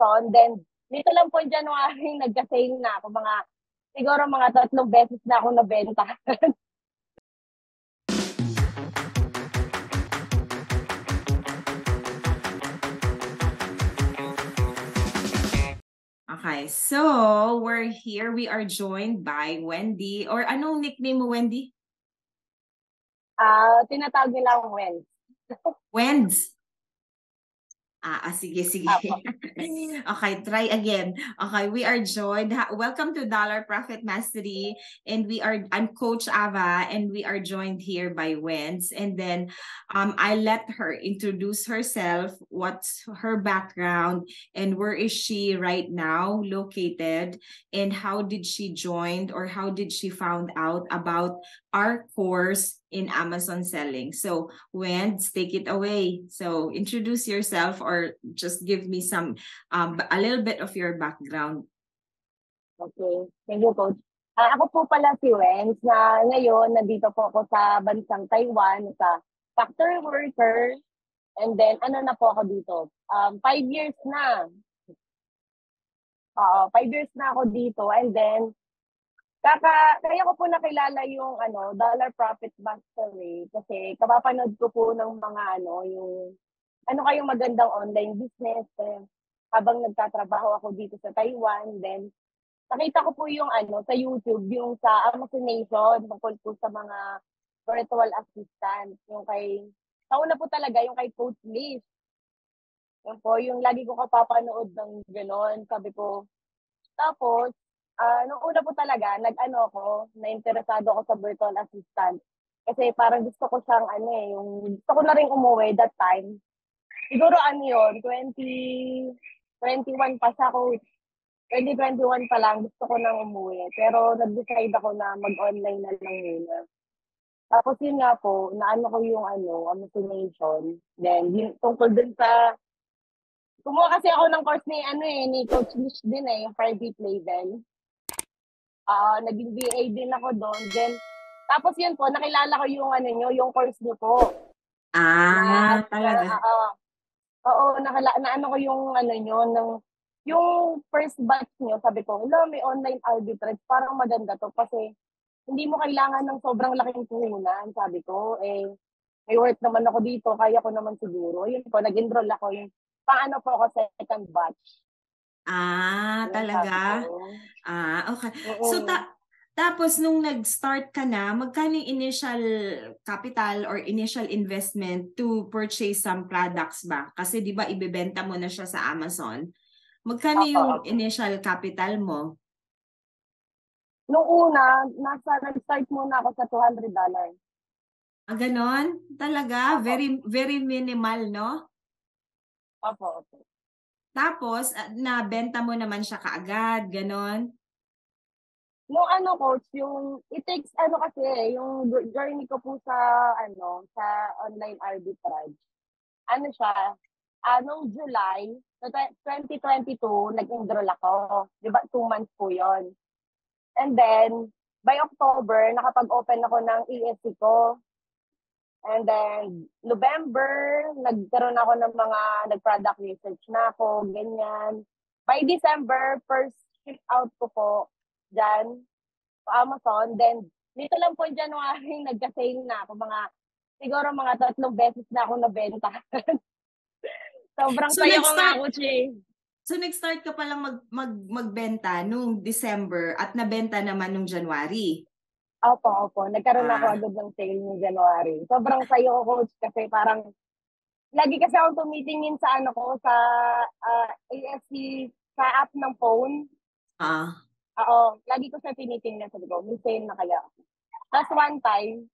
Amazon. Then, dito lang po January, nagka-sale na ako. Siguro mga 3 beses na ako nabenta. Okay, so we're here. We are joined by Wendie. Or anong nickname mo, Wendie? Tinatawag nila akong Wens. Wends. Sige. Apo. Okay, try again. Okay, we are joined. Welcome to Dollar Profit Mastery. And I'm Coach Ava, and we are joined here by Wens. And then I let her introduce herself, what's her background, and where is she right now located, and how did she join or how did she found out about our course in Amazon selling. So Wens, take it away. So introduce yourself or just give me a little bit of your background. Okay. Thank you, Coach. Ako po pala si Wens na ngayon nandito po ako sa bansang Taiwan sa factory worker. And then, na po ako dito? 5 years na. 5 years na ako dito. And then, kaya ko po nakilala yung Dollar Profit Mastery kasi kapapanood ko po ng mga yung kayong magandang online business habang nagtatrabaho ako dito sa Taiwan. Then nakita ko po yung sa YouTube, yung sa Amazonation, tungkol po sa mga virtual assistant. Sa una po talaga, yung kay Coach Liz. Yan po, yung lagi ko kapapanood ng gano'n. Sabi ko, tapos, nung una po talaga, na-interesado ako sa virtual assistant. Kasi parang gusto ko siyang gusto ko na rin umuwi that time. Siguro yun, 2021 pa siya ako. 2021 pa lang, gusto ko nang umuwi. Pero nag-decide ako na mag-online na lang muna. Tapos yun nga po, ko yung Amazonation. Then, tungkol dun sa kumuha kasi ako ng course ni Coach Lish din yung private label. Naging VA din ako doon. Then, tapos yun po, nakilala ko yung yung course niyo po. Talaga? Oo, ko yung yung first batch niyo, sabi ko, may online arbitrage, parang maganda to kasi hindi mo kailangan ng sobrang laking puhunan, sabi ko. May work naman ako dito, kaya ko naman siguro. Yun po, nag-enroll ako yung po ako second batch. Talaga? Okay. So, tapos nung nag-start ka na, magkano yung initial capital or initial investment to purchase some products ba? Kasi di ba ibebenta mo na siya sa Amazon? Magkano yung initial capital mo? Nung una, nag-start muna ako sa $200. Ganon? Talaga? Very, very minimal, no? Opo. Tapos, nabenta mo naman siya kaagad, ganon? Nung Coach, it takes kasi, yung journey ko po sa online arbitrage. Siya, nung July, 2022, nag-enroll ako. Di ba, 2 months po yon. And then, by October, nakapag-open ako ng ESC ko. And then, November, nagkaroon ako ng nag-product research na ako, ganyan. By December, first ship out ko po dyan sa Amazon. Then, dito lang po January, nagka-sale na ako. Siguro mga 3 beses na ako nabenta. Sobrang saya ko nga ako, Che. So, nag-start ka palang magbenta nung December at nabenta naman nung January? Opo. Nagkaroon ako agad ng sale ng January. Sobrang saya ko, Coach, kasi parang lagi kasi ako tumitingin sa sa ASC, sa app ng phone. Lagi ko siya tinitingnan. Sabi ko, may sale na kaya. Tapos one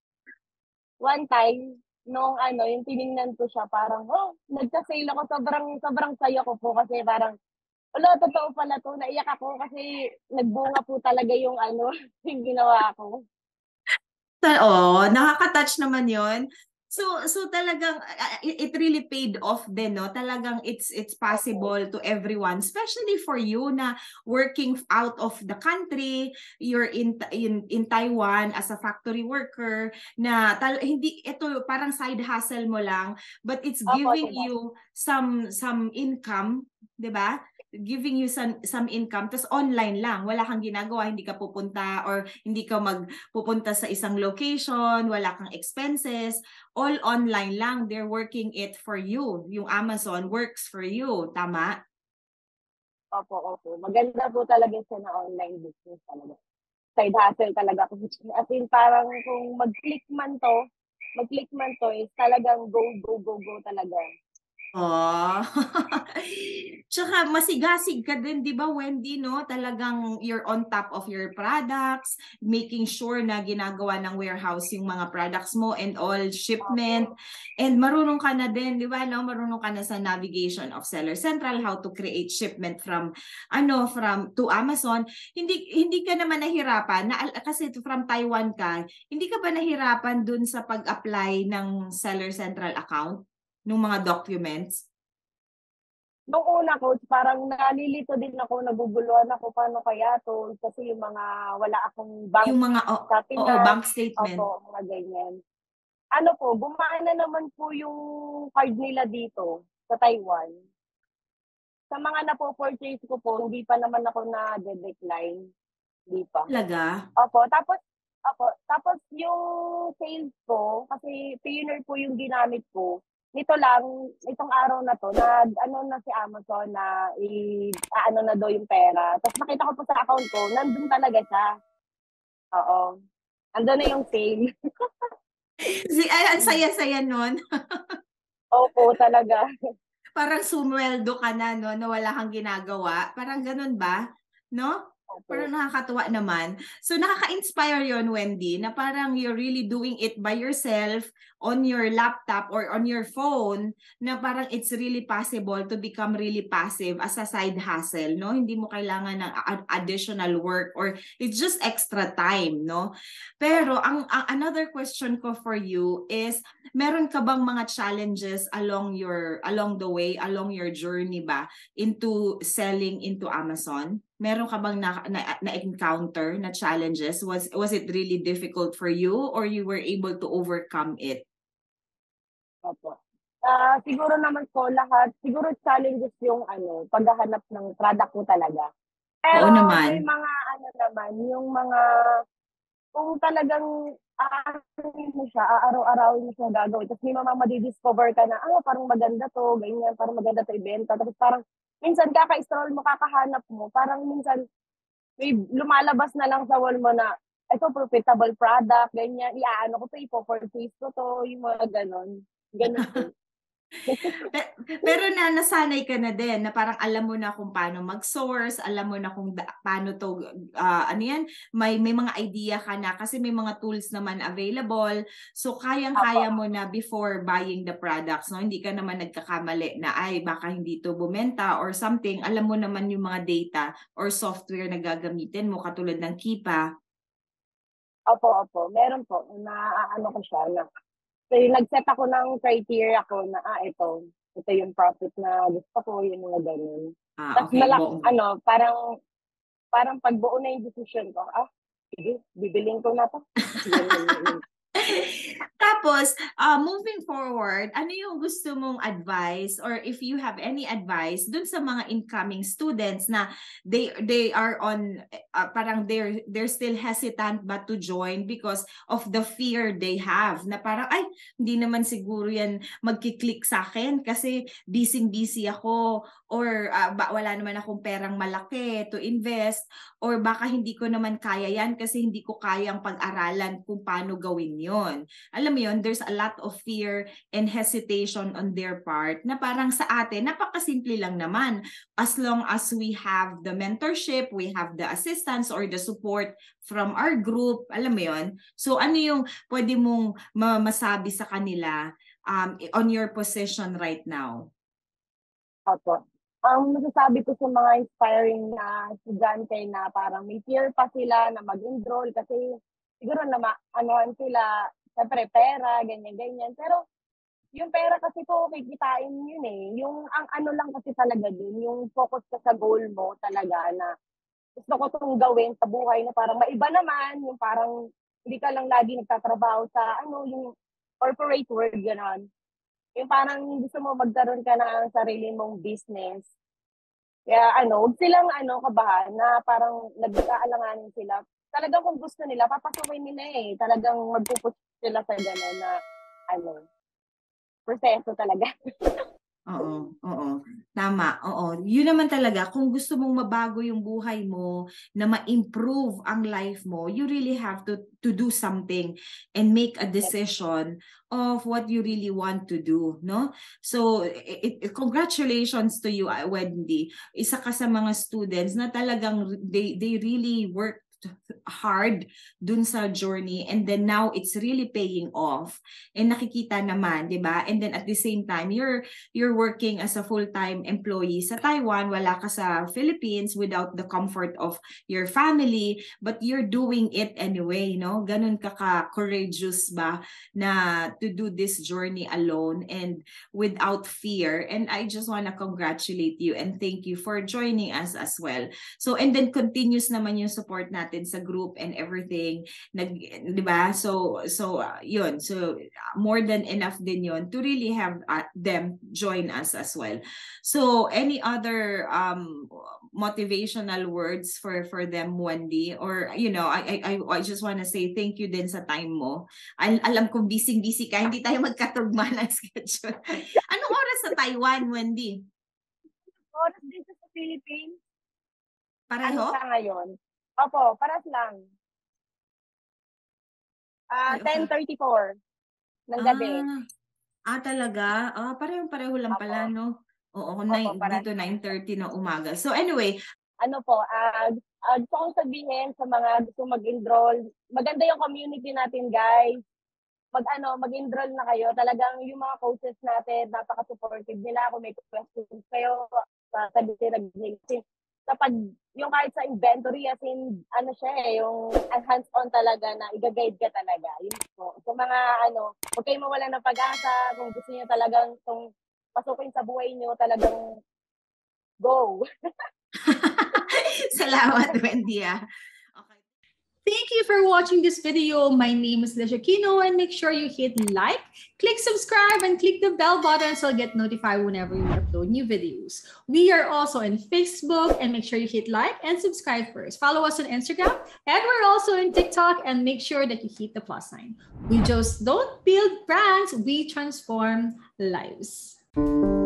time, nung yung tiningnan ko siya, parang, nagka-sale ako. Sobrang saya ko po kasi parang, totoo pala to. Naiyak ako kasi nagbunga po talaga yung yung ginawa ko. Nakaka-touch naman yon. So talagang it really paid off din, no? Talagang it's possible to everyone, especially for you na working out of the country, you're in Taiwan as a factory worker na hindi ito parang side hustle mo lang, but it's giving you some income, 'di ba? giving you some income, tas online lang, wala kang ginagawa, hindi ka pupunta or hindi ka magpupunta sa isang location, wala kang expenses, all online lang, they're working it for you. Yung Amazon works for you, tama? Opo. Maganda po talaga siya na online business talaga. Side hustle talaga po. As in, parang kung mag-click man to is talagang go talaga. Oh. Tsaka masigasig ka din, 'di ba, Wendy, no? Talagang you're on top of your products, making sure na ginagawa ng warehouse yung mga products mo and all shipment. And marunong ka na din, 'di ba, no? Marunong ka na sa navigation of Seller Central, how to create shipment from to Amazon. Hindi ka naman nahirapan na kasi from Taiwan ka. Hindi ka ba nahirapan dun sa pag-apply ng Seller Central account? Nung mga documents? Nung una, coach, parang nalilito din ako, naguguluhan ako, paano kaya to? Kasi yung mga, wala akong bank Yung mga, sa bank Pinas, statement. mga ganyan. Ano po, gumana naman po yung card nila dito sa Taiwan. Sa mga napo-purchase ko po, hindi pa naman ako na-decline. Hindi pa. Talaga? Tapos yung sales ko, kasi Payoneer po yung ginamit ko. Nito lang, itong araw na to, ano na si Amazon na ano na daw yung pera. Tapos nakita ko po sa account ko, nandun talaga siya. Oo. Andun na yung sale. Ang saya-saya nun. Opo, talaga. Parang sumweldo ka na, no? Na wala kang ginagawa. Parang ganun ba? No? Parang Opo. nakakatuwa naman. So nakaka-inspire yon, Wendy, na parang you're really doing it by yourself on your laptop or on your phone, na parang it's really possible to become really passive as a side hustle, no? Hindi mo kailangan ng additional work or it's just extra time, no? Pero ang another question ko for you is, meron ka bang mga challenges along the way, along your journey ba into selling into Amazon? Meron ka bang na-encounter na challenges? Was it really difficult for you or you were able to overcome it? Opo. Siguro naman po siguro challenges yung paghahanap ng product ko talaga. Oo Pero may naman. mga naman, yung mga kung talagang mo siya, araw-arawin mo siya gagawin. Tapos may mga madidiscover ka na, parang maganda to, ganyan, parang maganda to ibenta. Tapos parang, minsan kaka-scroll mo, kakahanap mo, parang minsan, may lumalabas na lang sa wall mo na, ito, profitable product, ganyan, iaano ko to, ipo-purchase ko to, yung mga ganon. Ganon po. Pero nasanay ka na din na parang alam mo na kung paano mag-source, alam mo na kung paano to ano yan, may mga idea ka na kasi may mga tools naman available. So kayang-kaya mo na before buying the products, no? Hindi ka naman nagkakamali na ay baka hindi to bumenta or something. Alam mo naman yung mga data or software na gagamitin mo katulad ng Kipa. Opo. Meron po. Ko siya na. So, nag-set ako ng criteria ko na, ito yung profit na gusto ko, yung mga ganun. Tapos Okay. parang pagbuo na yung decision ko, sige, bibiling ko na to. Tapos, moving forward, ano yung gusto mong advice or if you have any advice dun sa mga incoming students na they are on parang they're still hesitant but to join because of the fear they have na parang ay hindi naman siguro yan magki-click sa akin kasi busy ako or wala naman akong perang malaki to invest or baka hindi ko naman kaya yan kasi hindi ko kayang pag-aralan kung paano gawin yon. Alam mo yon, there's a lot of fear and hesitation on their part na parang sa atin, napakasimple lang naman. As long as we have the mentorship, we have the assistance or the support from our group, alam mo yon. So ano yung pwede mong masabi sa kanila on your position right now? Opo. Ang masasabi ko sa mga inspiring na estudyante na parang may fear pa sila na mag-enroll kasi siguro na anoan sila, siyempre pera, ganyan. Pero yung pera kasi po, kikitain yun eh. Yung ang ano lang kasi talaga din, yung focus ka sa goal mo talaga na gusto ko itong gawin sa buhay na parang maiba naman, yung parang hindi ka lang lagi nagtatrabaho sa yung corporate world, gano'n. Yung parang gusto mo magkaroon ka ng sarili mong business Kaya huwag silang kabahan na parang nag-aalanganin sila. Talagang kung gusto nila, papasukin nila eh. Talagang magpupush sila sa gano'n na proseso talaga. Oo, oo. Tama, oo. Yun naman talaga, kung gusto mong mabago yung buhay mo, na ma-improve ang life mo, you really have to do something and make a decision of what you really want to do, no? So, congratulations to you, Wendie. Isa ka sa mga students na talagang they really work hard dun sa journey, and then now it's really paying off and nakikita naman, 'di ba? And then at the same time you're working as a full-time employee sa Taiwan, wala ka sa Philippines without the comfort of your family, but you're doing it anyway, no? Ganun ka courageous ba na to do this journey alone and without fear. And I just want to congratulate you and thank you for joining us as well. So, and then continuous naman yung support natin sa group and everything, 'di ba? So yun. So more than enough din yun to really have them join us as well. So any other motivational words for them, Wendie? Or I just want to say thank you din sa time mo. Alam kong busy ka, hindi tayo magkatugma ng schedule. Anong oras sa Taiwan, Wendie? Oras dito sa Philippines. Pareho? Siya ngayon? Opo, paras lang. 10:34 ng gabi. Talaga? Pareho lang pala, no? Oo, Opo, paras dito lang. 9:30 na umaga. So anyway, gusto kong sabihin sa mga gusto mag-enroll, maganda yung community natin, guys. Mag-enroll na kayo. Talagang yung mga coaches natin, napaka-supportive nila. Kung may questions kayo, sabihin kapag yung kahit sa inventory, as in, yung hands-on talaga na i-guide ka talaga. Yun po. So mga huwag kayong mawala ng pag-asa. Kung gusto niyo talagang pasukin sa buhay niyo, talagang go. salamat, Wendie. Okay. Thank you for watching this video. My name is Lisha Kino, and make sure you hit like, click subscribe, and click the bell button so you'll get notified whenever we upload new videos. We are also on Facebook, and make sure you hit like and subscribe first. Follow us on Instagram, and we're also on TikTok, and make sure that you hit the plus sign. We just don't build brands, we transform lives.